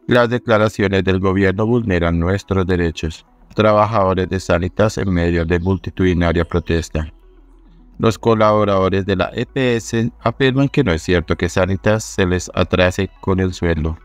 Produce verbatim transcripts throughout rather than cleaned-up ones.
Las declaraciones del gobierno vulneran nuestros derechos. Trabajadores de Sanitas en medio de multitudinaria protesta. Los colaboradores de la E P S afirman que no es cierto que Sanitas se les atrase con el sueldo.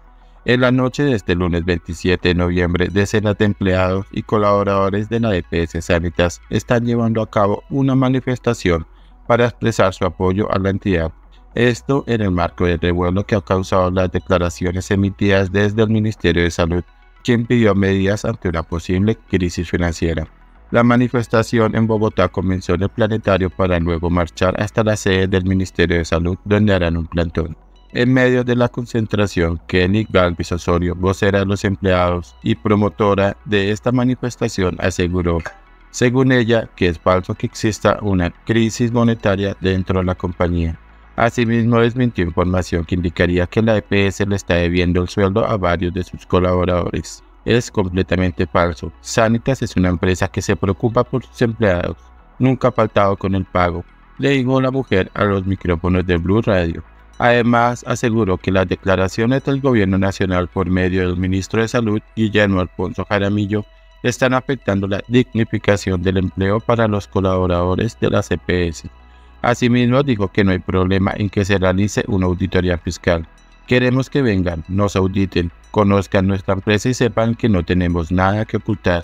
En la noche de este lunes veintisiete de noviembre, decenas de empleados y colaboradores de la E P S Sanitas están llevando a cabo una manifestación para expresar su apoyo a la entidad. Esto en el marco del revuelo que ha causado las declaraciones emitidas desde el Ministerio de Salud, quien pidió medidas ante una posible crisis financiera. La manifestación en Bogotá comenzó en el Planetario para luego marchar hasta la sede del Ministerio de Salud, donde harán un plantón. En medio de la concentración, Kenny Galvis Osorio, vocera de los empleados y promotora de esta manifestación, aseguró, según ella, que es falso que exista una crisis monetaria dentro de la compañía. Asimismo, desmintió información que indicaría que la E P S le está debiendo el sueldo a varios de sus colaboradores. Es completamente falso. Sanitas es una empresa que se preocupa por sus empleados. Nunca ha faltado con el pago, le dijo la mujer a los micrófonos de Blue Radio. Además, aseguró que las declaraciones del gobierno nacional por medio del ministro de Salud, Guillermo Alfonso Jaramillo, están afectando la dignificación del empleo para los colaboradores de las E P S. Asimismo, dijo que no hay problema en que se realice una auditoría fiscal. Queremos que vengan, nos auditen, conozcan nuestra empresa y sepan que no tenemos nada que ocultar.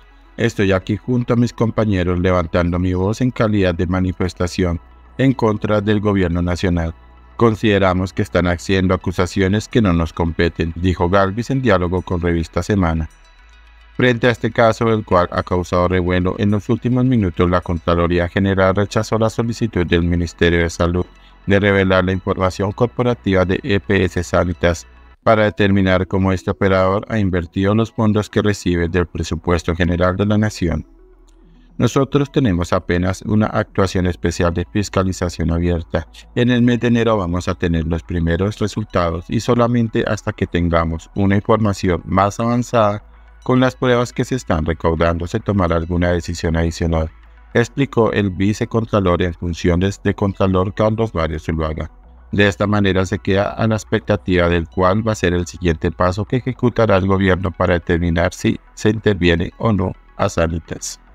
Estoy aquí junto a mis compañeros levantando mi voz en calidad de manifestación en contra del gobierno nacional. Consideramos que están haciendo acusaciones que no nos competen, dijo Galvis en diálogo con Revista Semana. Frente a este caso, el cual ha causado revuelo, en los últimos minutos la Contraloría General rechazó la solicitud del Ministerio de Salud de revelar la información corporativa de E P S Sanitas para determinar cómo este operador ha invertido los fondos que recibe del presupuesto general de la Nación. Nosotros tenemos apenas una actuación especial de fiscalización abierta. En el mes de enero vamos a tener los primeros resultados y solamente hasta que tengamos una información más avanzada con las pruebas que se están recaudando se tomará alguna decisión adicional, explicó el vicecontralor en funciones de Contralor Carlos Mario Zuluaga. De esta manera se queda a la expectativa del cual va a ser el siguiente paso que ejecutará el gobierno para determinar si se interviene o no a Sanitas.